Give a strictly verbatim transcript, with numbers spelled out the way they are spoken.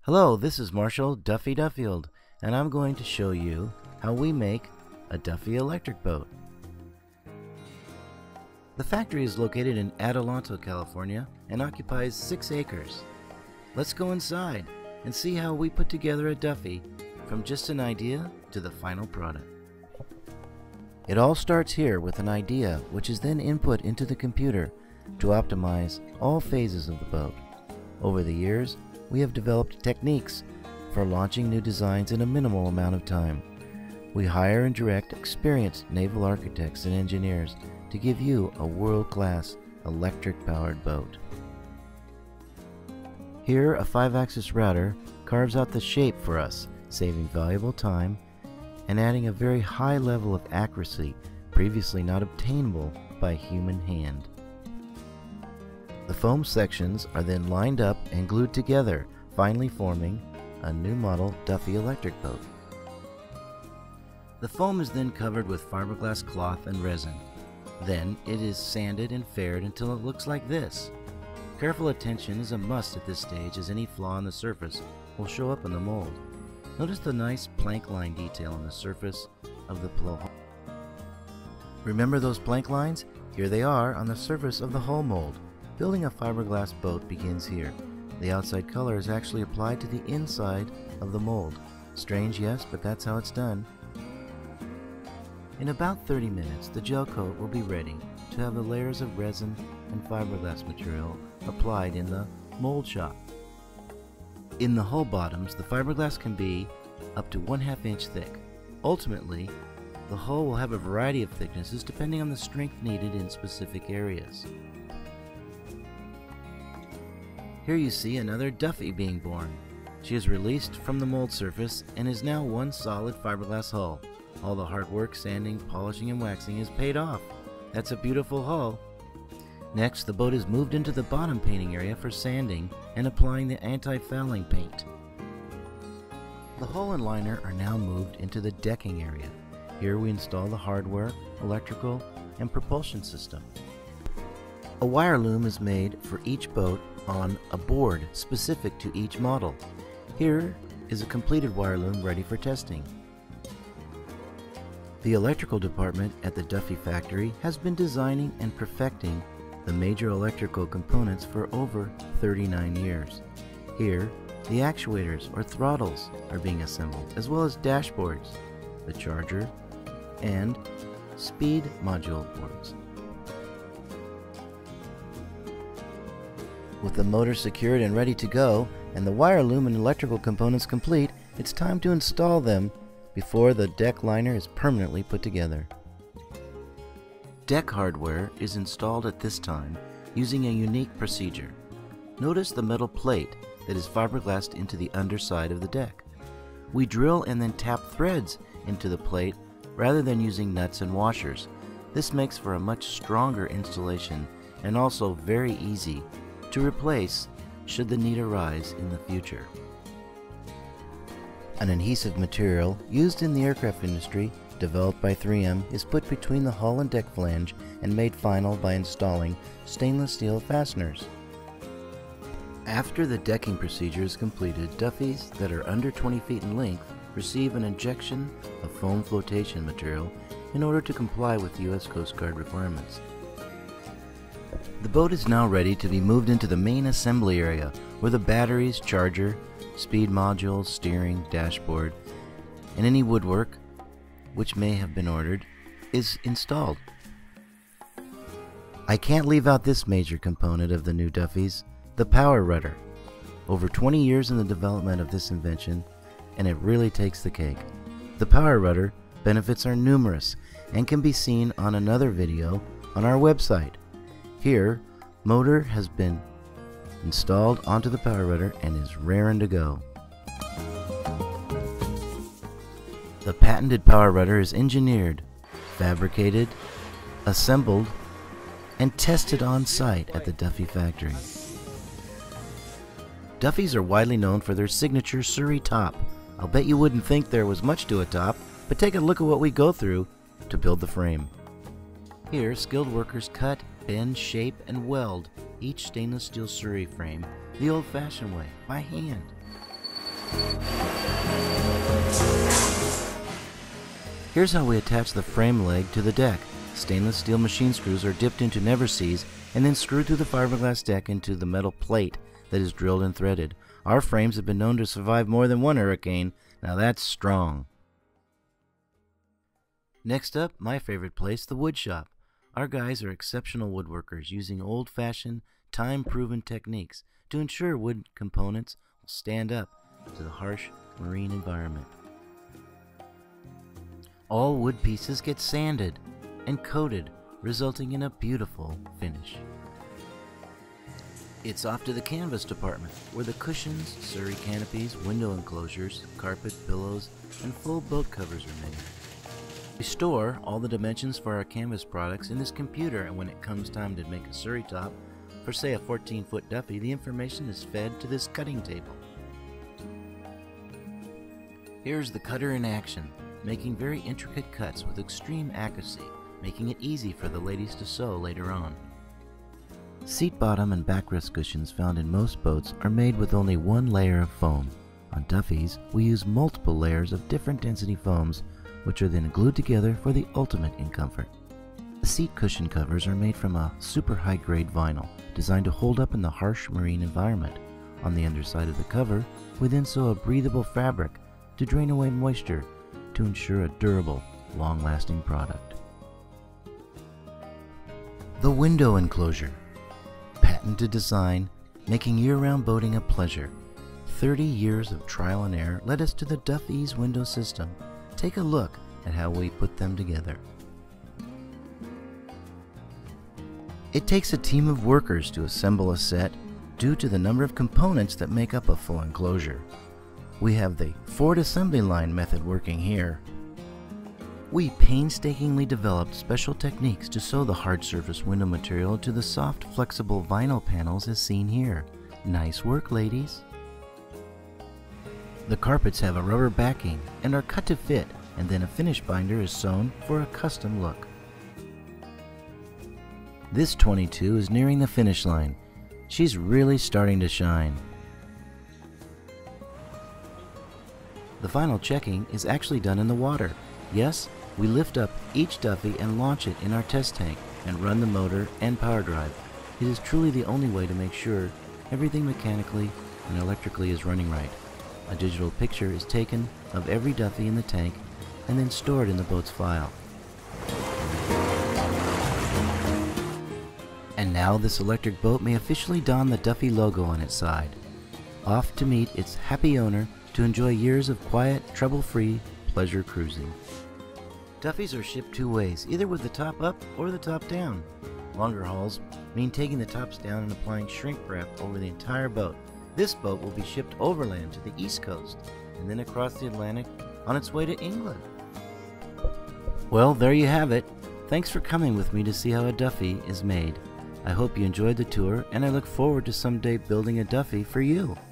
Hello, this is Marshall Duffy Duffield, and I'm going to show you how we make a Duffy electric boat. The factory is located in Adelanto, California, and occupies six acres. Let's go inside and see how we put together a Duffy from just an idea to the final product. It all starts here with an idea, which is then input into the computer to optimize all phases of the boat. Over the years, we have developed techniques for launching new designs in a minimal amount of time. We hire and direct experienced naval architects and engineers to give you a world-class electric-powered boat. Here, a five-axis router carves out the shape for us, saving valuable time and adding a very high level of accuracy previously not obtainable by human hand. The foam sections are then lined up and glued together, finally forming a new model Duffy electric boat. The foam is then covered with fiberglass cloth and resin. Then it is sanded and faired until it looks like this. Careful attention is a must at this stage, as any flaw in the surface will show up in the mold. Notice the nice plank line detail on the surface of the blowhole. Remember those plank lines? Here they are on the surface of the hull mold. Building a fiberglass boat begins here. The outside color is actually applied to the inside of the mold. Strange, yes, but that's how it's done. In about thirty minutes, the gel coat will be ready to have the layers of resin and fiberglass material applied in the mold shop. In the hull bottoms, the fiberglass can be up to one half inch thick. Ultimately, the hull will have a variety of thicknesses depending on the strength needed in specific areas. Here you see another Duffy being born. She is released from the mold surface and is now one solid fiberglass hull. All the hard work, sanding, polishing, and waxing is paid off. That's a beautiful hull. Next, the boat is moved into the bottom painting area for sanding and applying the anti-fouling paint. The hull and liner are now moved into the decking area. Here we install the hardware, electrical, and propulsion system. A wire loom is made for each boat on a board specific to each model. Here is a completed wire loom ready for testing. The electrical department at the Duffy factory has been designing and perfecting the major electrical components for over thirty-nine years. Here, the actuators or throttles are being assembled, as well as dashboards, the charger, and speed module boards. With the motor secured and ready to go, and the wire loom and electrical components complete, it's time to install them before the deck liner is permanently put together. Deck hardware is installed at this time using a unique procedure. Notice the metal plate that is fiberglassed into the underside of the deck. We drill and then tap threads into the plate rather than using nuts and washers. This makes for a much stronger installation and also very easy to replace should the need arise in the future. An adhesive material used in the aircraft industry, developed by three M, is put between the hull and deck flange and made final by installing stainless steel fasteners. After the decking procedure is completed, Duffys that are under twenty feet in length receive an injection of foam flotation material in order to comply with U S Coast Guard requirements. The boat is now ready to be moved into the main assembly area where the batteries, charger, speed modules, steering, dashboard, and any woodwork which may have been ordered is installed. I can't leave out this major component of the new Duffys, the power rudder. Over twenty years in the development of this invention, and it really takes the cake. The power rudder benefits are numerous and can be seen on another video on our website. Here, motor has been installed onto the power rudder and is raring to go. The patented power rudder is engineered, fabricated, assembled, and tested on site at the Duffy factory. Duffys are widely known for their signature Surrey top. I'll bet you wouldn't think there was much to a top, but take a look at what we go through to build the frame. Here, skilled workers cut, bend, shape, and weld each stainless steel Surrey frame the old-fashioned way, by hand. Here's how we attach the frame leg to the deck. Stainless steel machine screws are dipped into never-sees and then screwed through the fiberglass deck into the metal plate that is drilled and threaded. Our frames have been known to survive more than one hurricane. Now that's strong. Next up, my favorite place, the wood shop. Our guys are exceptional woodworkers using old-fashioned, time-proven techniques to ensure wood components will stand up to the harsh marine environment. All wood pieces get sanded and coated, resulting in a beautiful finish. It's off to the canvas department, where the cushions, surrey canopies, window enclosures, carpet, pillows, and full boat covers are made. We store all the dimensions for our canvas products in this computer, and when it comes time to make a surrey top for, say, a fourteen foot Duffy, the information is fed to this cutting table. Here's the cutter in action, making very intricate cuts with extreme accuracy, making it easy for the ladies to sew later on. Seat bottom and backrest cushions found in most boats are made with only one layer of foam. On Duffys, we use multiple layers of different density foams, which are then glued together for the ultimate in comfort. The seat cushion covers are made from a super high-grade vinyl, designed to hold up in the harsh marine environment. On the underside of the cover, we then sew a breathable fabric to drain away moisture to ensure a durable, long-lasting product. The window enclosure. Patented design, making year-round boating a pleasure. thirty years of trial and error led us to the Duffy's window system. Take a look at how we put them together. It takes a team of workers to assemble a set due to the number of components that make up a full enclosure. We have the Ford assembly line method working here. We painstakingly developed special techniques to sew the hard surface window material to the soft, flexible vinyl panels as seen here. Nice work, ladies! The carpets have a rubber backing and are cut to fit, and then a finish binder is sewn for a custom look. This twenty-two is nearing the finish line. She's really starting to shine. The final checking is actually done in the water. Yes, we lift up each Duffy and launch it in our test tank and run the motor and power drive. It is truly the only way to make sure everything mechanically and electrically is running right. A digital picture is taken of every Duffy in the tank and then stored in the boat's file. And now this electric boat may officially don the Duffy logo on its side. Off to meet its happy owner to enjoy years of quiet, trouble-free pleasure cruising. Duffys are shipped two ways, either with the top up or the top down. Longer hauls mean taking the tops down and applying shrink wrap over the entire boat. This boat will be shipped overland to the East Coast and then across the Atlantic on its way to England. Well, there you have it. Thanks for coming with me to see how a Duffy is made. I hope you enjoyed the tour, and I look forward to someday building a Duffy for you.